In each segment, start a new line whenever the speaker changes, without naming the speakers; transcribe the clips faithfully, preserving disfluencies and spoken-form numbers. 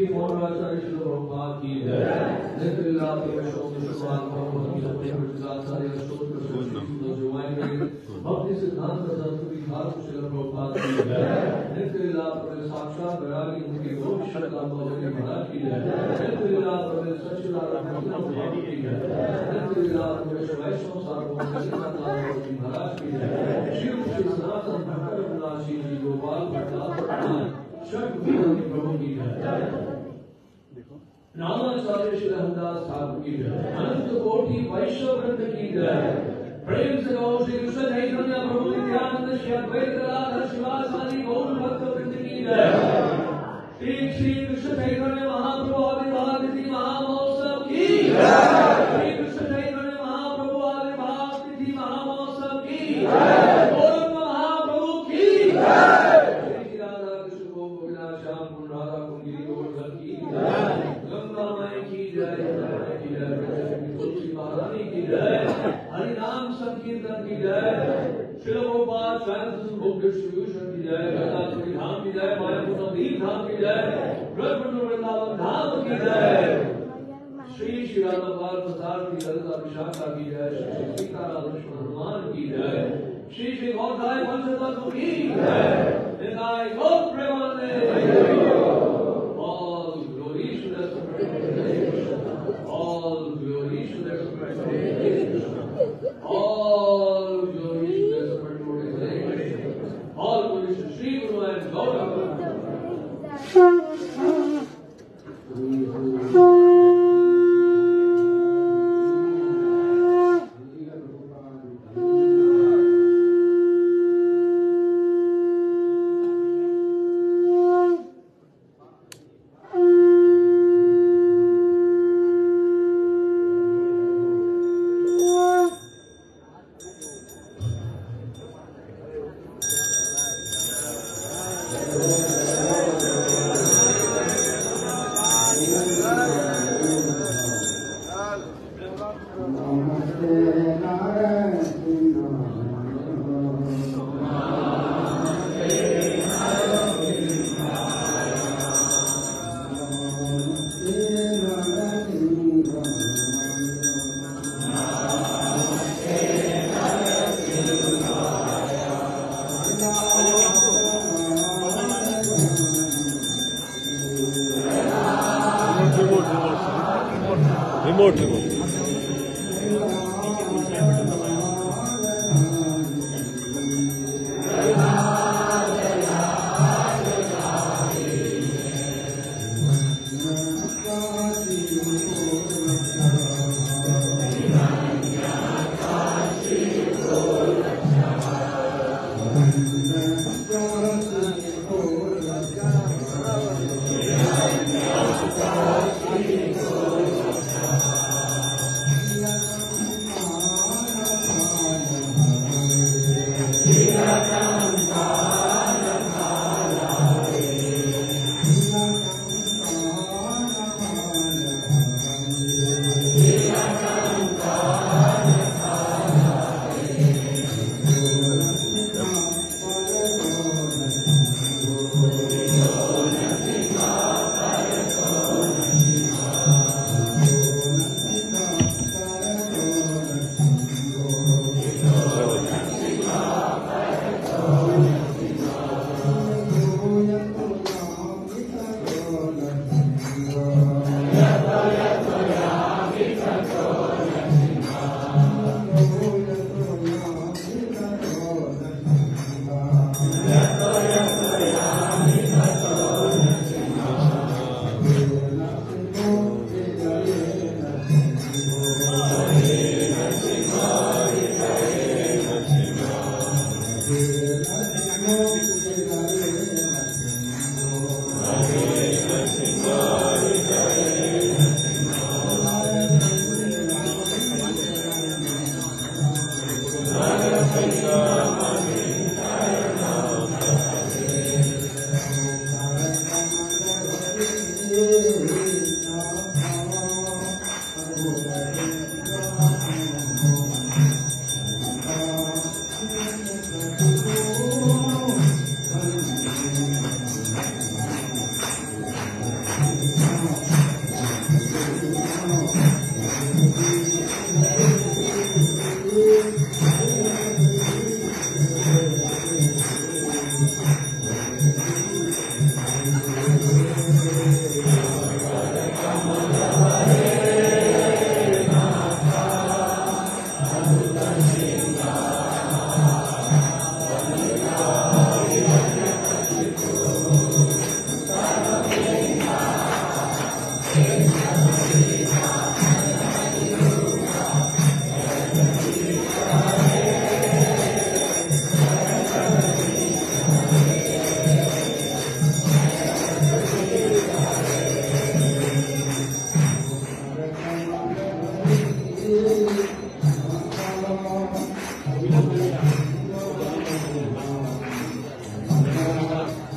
की मौलाना श्री प्रभुपाद की जय। नित्य लीला परमेश्वर की शुरुआत को हम सब के गुजरात सारे स्तोत्र स्तुति जुवाएंगे। भक्ति सिद्धांत संस्कृति भारत श्री प्रभुपाद की जय। नित्य लीला पर साक्षात वैरागी उनके गोप श्रीला भगवती महाराज की जय। नित्य लीला पर सच्चिदानंद भगवान की जय। नित्य लीला पर वैष्णव सार्वभौम भगवती महाराज की जय। शिव श्री सनातन भट्टर विलासी जी गोपाल भट्टाचार्य प्रभु की जय। नामाचार्य श्री हरदास ठाकुर की जय। अनंत कोटि वैष्णव वृंद की जय। प्रेम से गौ श्री कृष्ण चैतन्य प्रभु नित्यानंद श्री अद्वैत गदाधर शिवासादि गौर भक्त वृंद की जय। श्री श्री कृष्ण चैतन्य महाप्रभु आविर्भाव तिथि महामहोत्सव की जय। श्री कृष्ण चैतन्य महाप्रभु आविर्भाव तिथि महामहोत्सव की जय। गौरंग महाप्रभु की जय। हरिनाम संकीर्तन की जय। श्री गोपाल स्वयं बुक डिस्ट्रीब्यूशन की जय। गंगापुरी धाम की जय। मायापुर नवदीप धाम की जय। ब्रह्मपुर वृंदावन धाम की जय। श्री श्री राधापाल प्रसाद की ललिता विशाखा की जय। श्री सीताराम लक्ष्मण हनुमान की जय। श्री श्री गौरदाय पंचतत्व की जय। निताय गौर Premanand. All glory to the Supreme. All glory to the Supreme. All glory to the Supreme. All glory to Sri Guru and Gaura.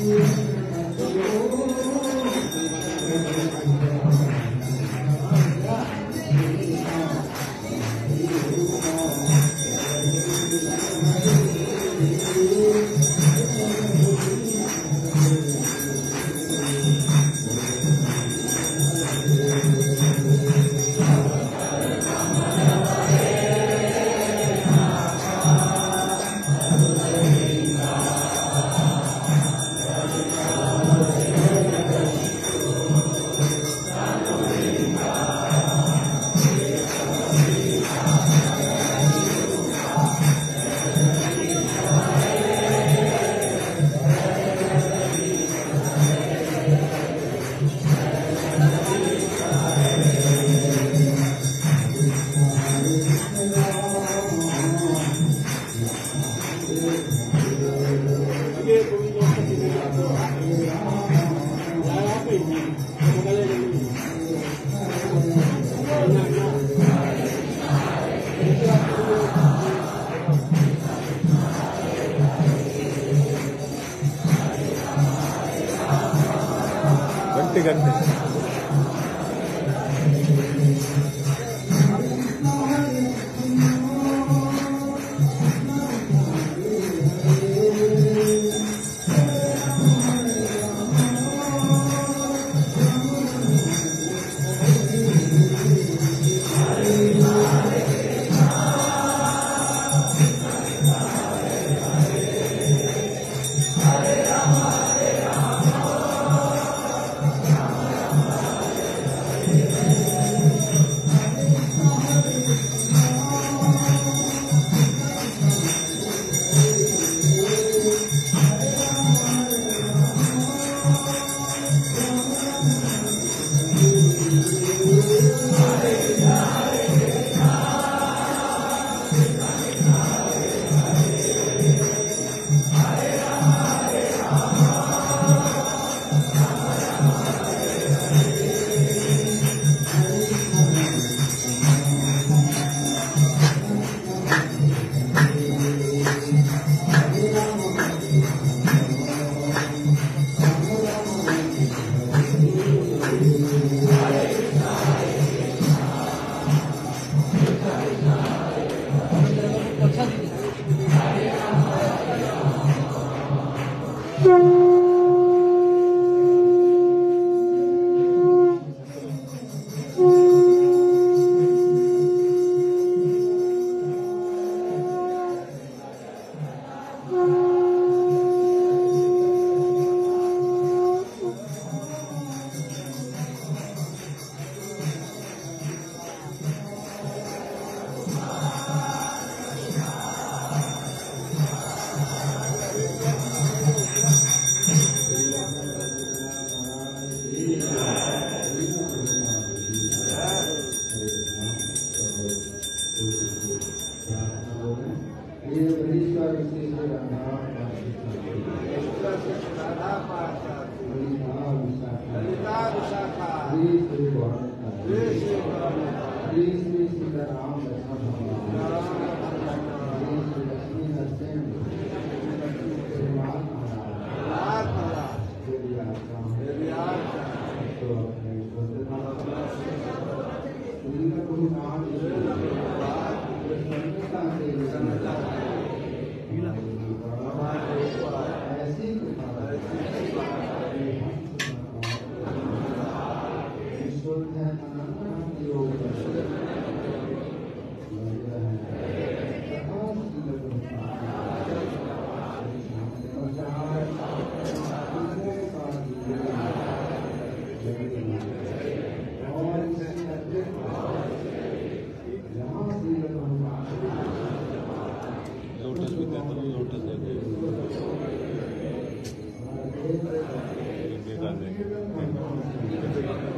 घंटे घंटे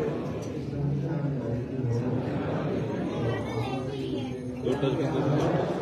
लोटस